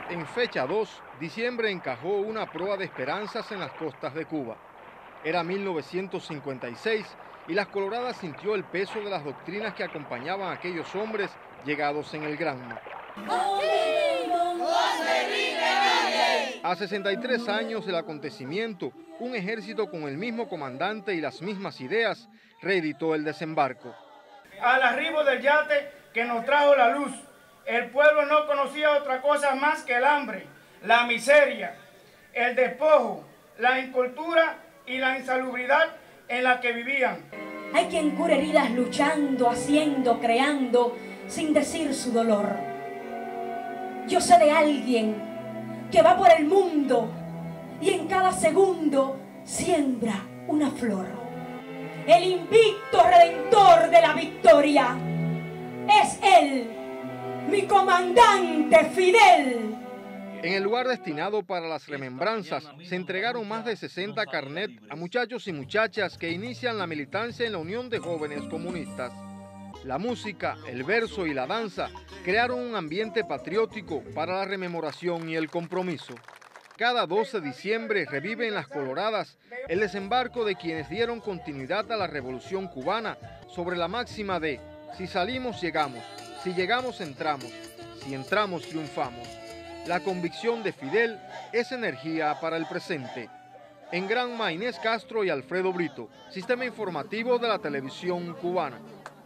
En fecha 2, diciembre encajó una proa de esperanzas en las costas de Cuba. Era 1956 y Las Coloradas sintió el peso de las doctrinas que acompañaban a aquellos hombres llegados en el Granma. A 63 años del acontecimiento, un ejército con el mismo comandante y las mismas ideas reeditó el desembarco. Al arribo del yate que nos trajo la luz, el pueblo no conocía otra cosa más que el hambre, la miseria, el despojo, la incultura y la insalubridad en la que vivían. Hay quien cura heridas luchando, haciendo, creando, sin decir su dolor. Yo sé de alguien que va por el mundo y en cada segundo siembra una flor. El invicto redentor de la victoria es él, mi comandante Fidel. En el lugar destinado para las remembranzas se entregaron más de 60 carnet a muchachos y muchachas que inician la militancia en la Unión de Jóvenes Comunistas. La música, el verso y la danza crearon un ambiente patriótico para la rememoración y el compromiso. Cada 12 de diciembre revive en Las Coloradas el desembarco de quienes dieron continuidad a la Revolución Cubana sobre la máxima de si salimos llegamos, si llegamos entramos, si entramos triunfamos. La convicción de Fidel es energía para el presente. En Granma, Inés Castro y Alfredo Brito, Sistema Informativo de la Televisión Cubana.